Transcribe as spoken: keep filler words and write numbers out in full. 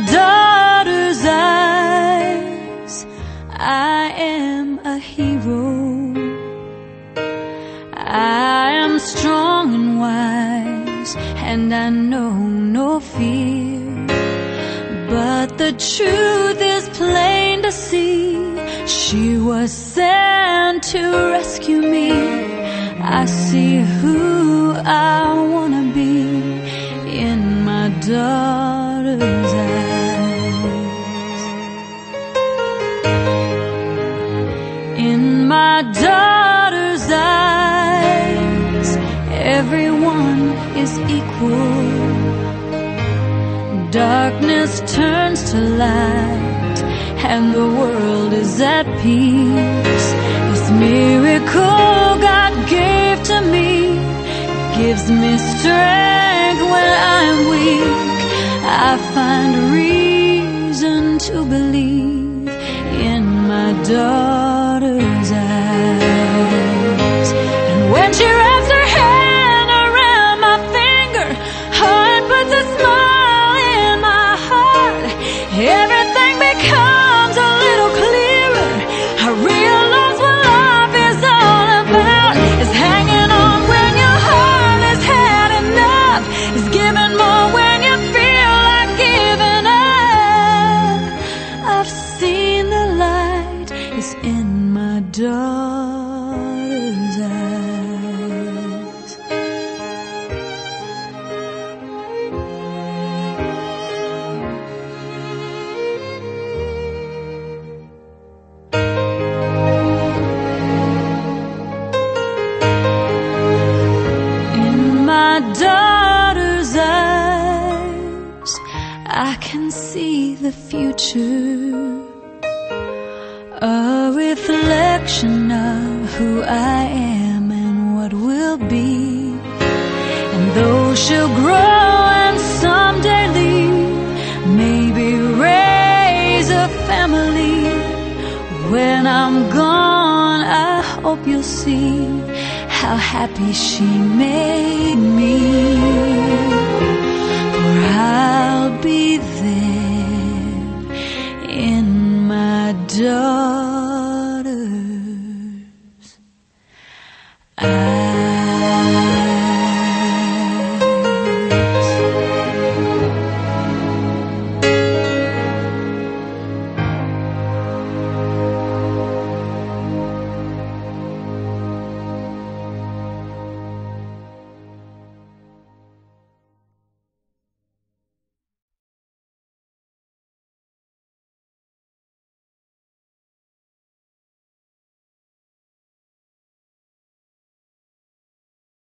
daughter's eyes, I am a hero. I am strong and wise, and I know no fear. But the truth is plain to see, she was sent to rescue me. I see who I wanna be in my daughter's eyes. In my daughter's eyes, everyone is equal. Darkness turns to light, and the world is at peace. This miracle God gave to me gives me strength when I'm weak. I find reason to believe in my daughter's eyes. And when she wraps her hand around my finger, heart puts a smile in my heart. Everything becomes a little clearer. I realize what life is all about. It's hanging on when your heart has had enough. It's giving more when you feel like giving up. I've seen the light is in my daughter's eyes. In my daughter's eyes, I can see the future, a reflection of who I am and what will be. And though she'll grow and someday leave, maybe raise a family, when I'm gone, I hope you'll see how happy she made me. For I'll be there in my daughter's